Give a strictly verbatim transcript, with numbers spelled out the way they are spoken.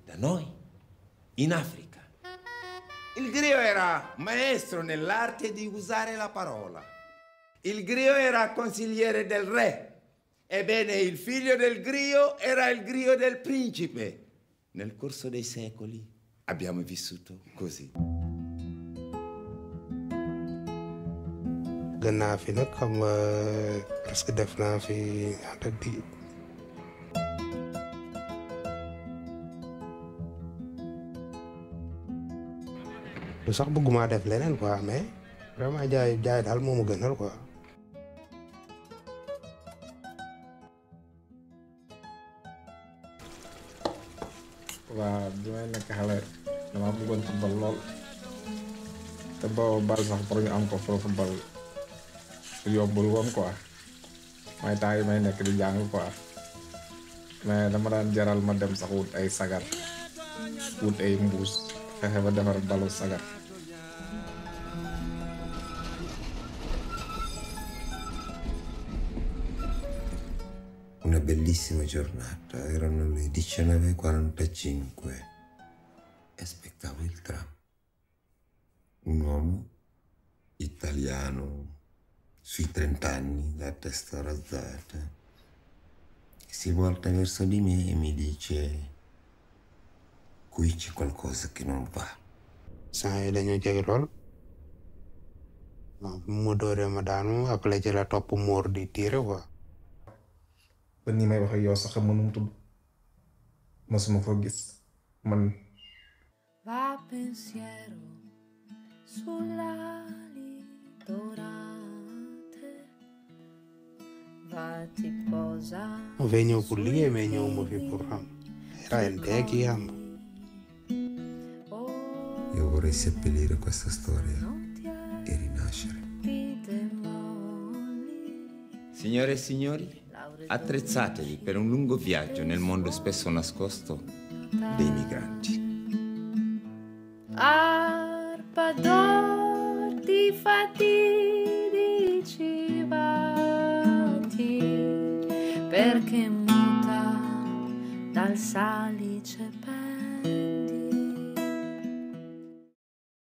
da noi, in Africa. Il griot era maestro nell'arte di usare la parola. Il griot era consigliere del re. Ebbene, il figlio del griot era il griot del principe. Nel corso dei secoli abbiamo vissuto così. gën naa fi nag xam nga presque def naa fi ñaata di lu sax bëgguma def leneen quoi mais vraiment jaay jaay daal moo ma gënal quoi. waaw bi may nekk xale dama bëggoon football lool te boobu bal sax pour ñu am ko foofu bal yombul woon quoi may temps yi may nekk di jàng quoi mais dama daan jaral ma dem sax wut ay sagar wut ay mbuus fexe ba defar balu sagar. Una bellissima giornata, erano le diciannove e quarantacinque e aspettavo il tram. Un uomo italiano sui trent'anni, la testa razzata, si volta verso di me e mi dice: qui c'è qualcosa che non va. saa yi dañoo jege lool waaw bu mu dooree ma daanu après ci la topp moor di tiire quoi. ba ni may wax ak yow sax mënum tudd masuma ko gis man. Va pensiero sull'ali dorate, va ti posa. ma fay ñëw pour liggéey mais ñëw ma fi pour xam rayante kii xam. Io vorrei seppellire questa storia e rinascere. Signore e signori, attrezzatevi per un lungo viaggio nel mondo spesso nascosto dei migranti. Arpa d'or di fatidici batti, perché muta dal salice